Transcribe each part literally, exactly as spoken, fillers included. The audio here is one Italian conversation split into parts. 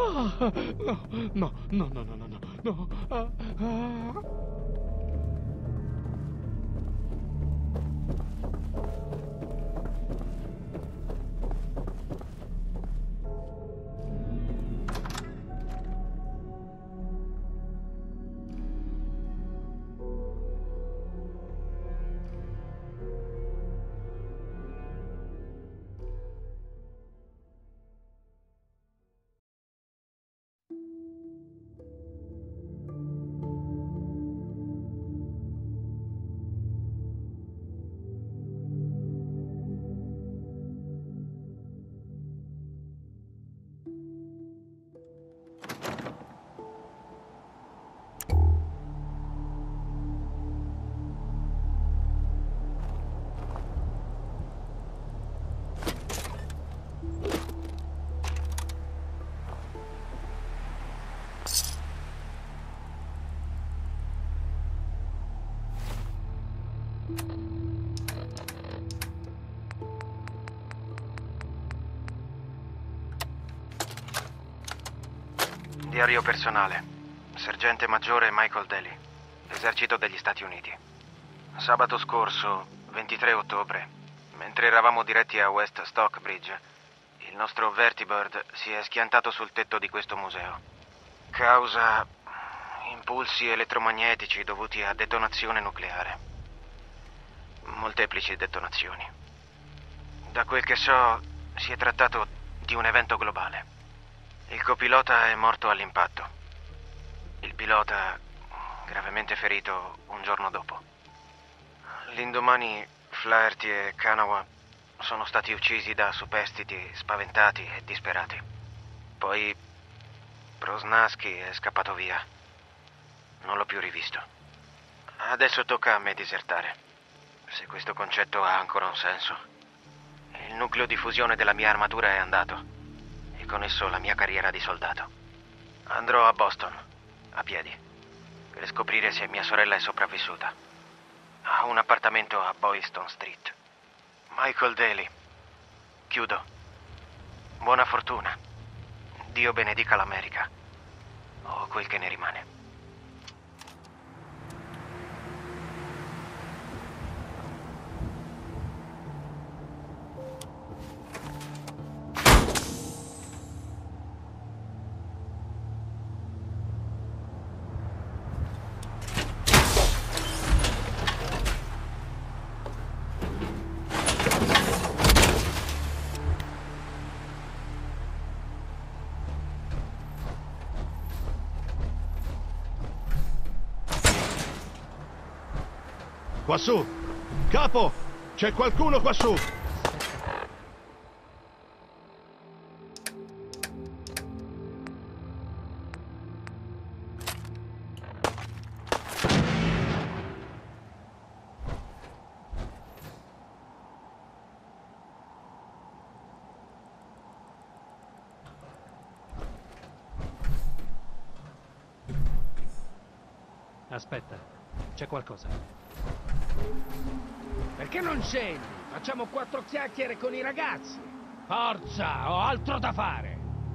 Ah, no, no, no, no, no, no, no. Ah, ah. Diario personale. Sergente maggiore Michael Daly, Esercito degli Stati Uniti. Sabato scorso, ventitré ottobre, mentre eravamo diretti a West Stockbridge, il nostro Vertibird si è schiantato sul tetto di questo museo. Causa impulsi elettromagnetici dovuti a detonazione nucleare. Molteplici detonazioni. Da quel che so, si è trattato di un evento globale. Il copilota è morto all'impatto. Il pilota gravemente ferito un giorno dopo. L'indomani Flaherty e Kanawa sono stati uccisi da superstiti spaventati e disperati. Poi Prosnaski è scappato via. Non l'ho più rivisto. Adesso tocca a me disertare, se questo concetto ha ancora un senso. Il nucleo di fusione della mia armatura è andato. E con esso la mia carriera di soldato. Andrò a Boston, a piedi, per scoprire se mia sorella è sopravvissuta. Ha un appartamento a Boylston Street. Michael Daly. Chiudo. Buona fortuna. Dio benedica l'America. O quel che ne rimane. Quassù! Capo! C'è qualcuno quassù! Aspetta, c'è qualcosa. Perché non scendi? Facciamo quattro chiacchiere con i ragazzi. Forza, ho altro da fare.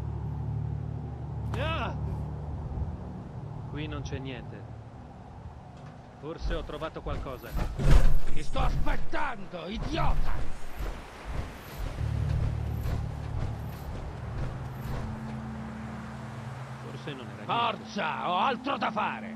Ah! Qui non c'è niente. Forse ho trovato qualcosa. Ti sto aspettando, idiota! Forse non era niente. Forza, ho altro da fare.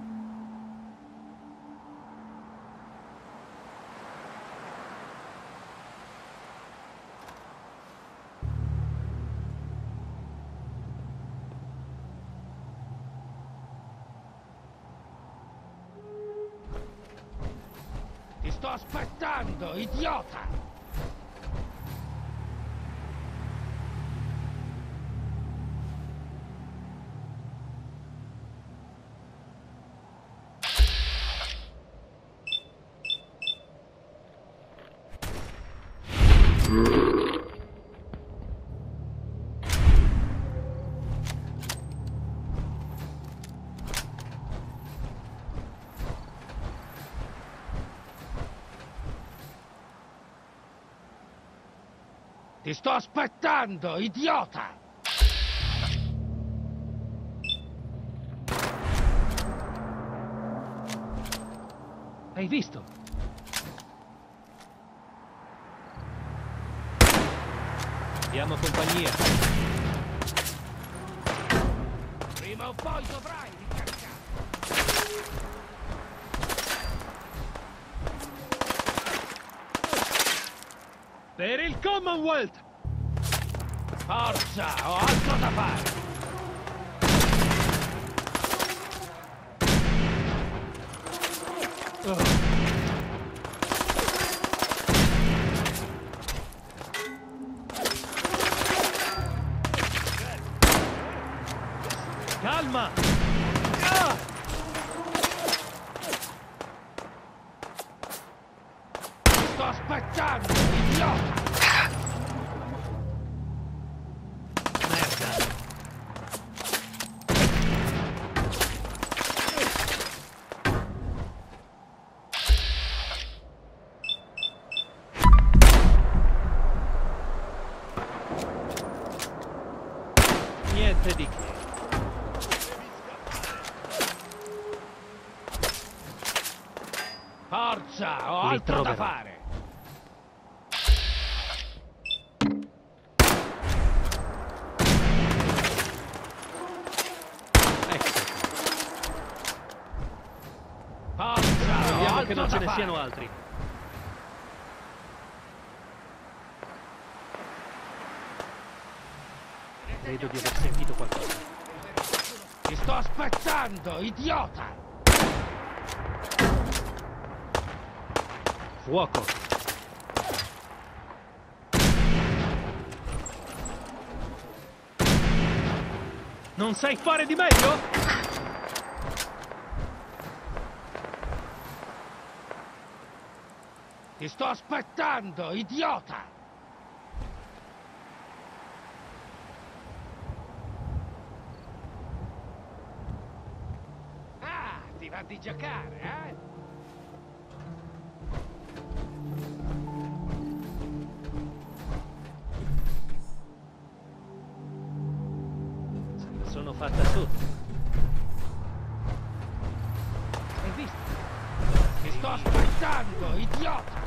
Ti sto aspettando, idiota! Ti sto aspettando, idiota! Hai visto? Diamo compagnia. Prima o poi dovrai ricaricare. Per il Commonwealth! Forza, ho altro da fare. Oh. Calma! Ah! Sto aspettando, idiota! Merda! Niente di che. Forza, ho Li altro da troverò. fare. Ecco. Forza, ho Vediamo altro che non da ce ne fare. siano altri. Credo di aver sentito qualcosa. Ti sto aspettando, idiota! Fuoco! Non sai fare di meglio? Ti sto aspettando, idiota! Ah, ti va di giocare, eh? Se la sono fatta sotto. Hai visto? Ti sto aspettando, idiota!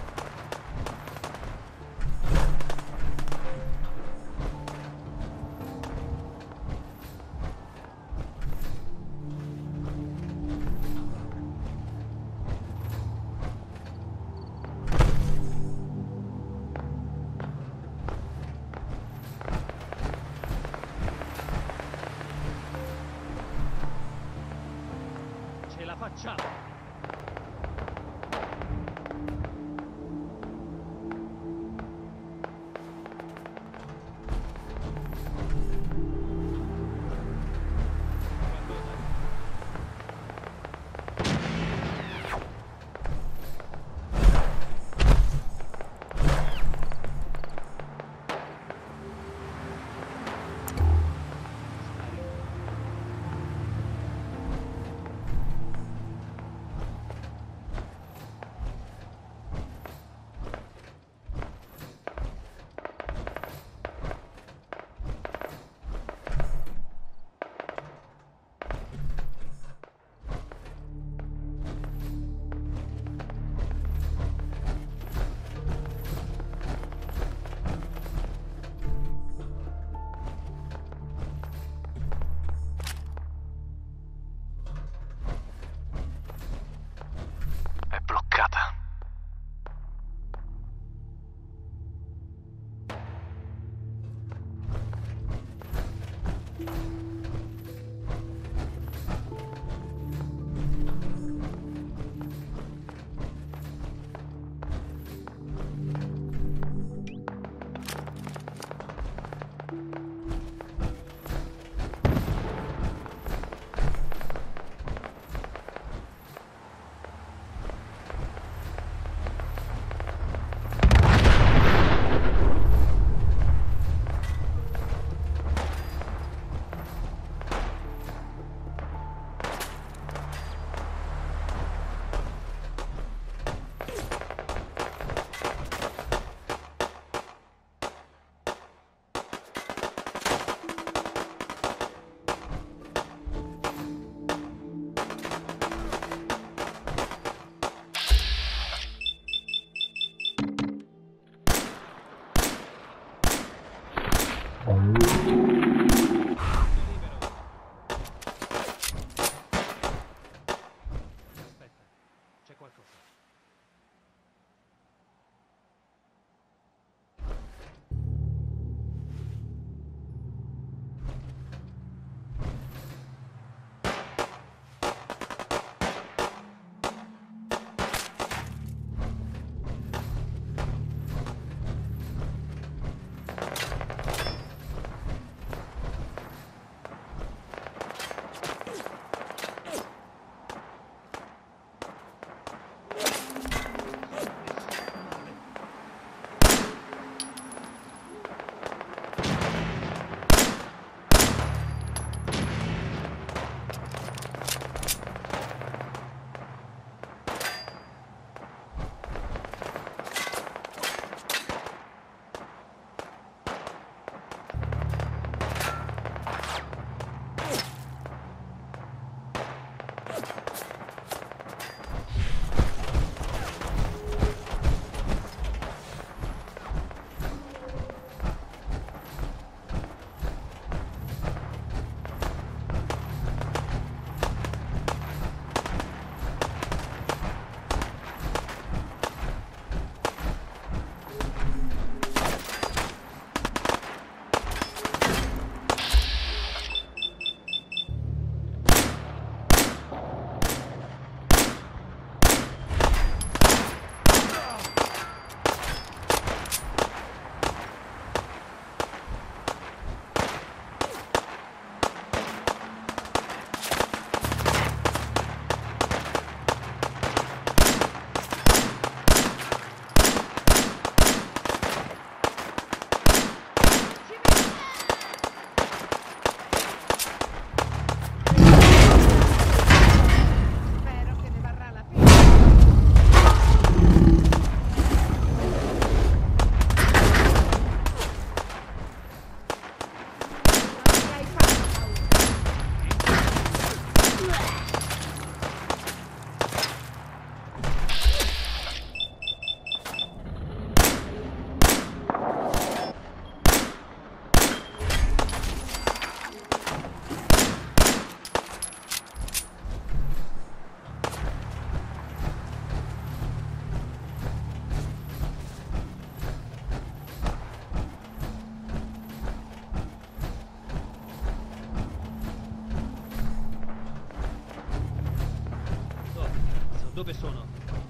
Ce la facciamo! qualcosa. Dove sono?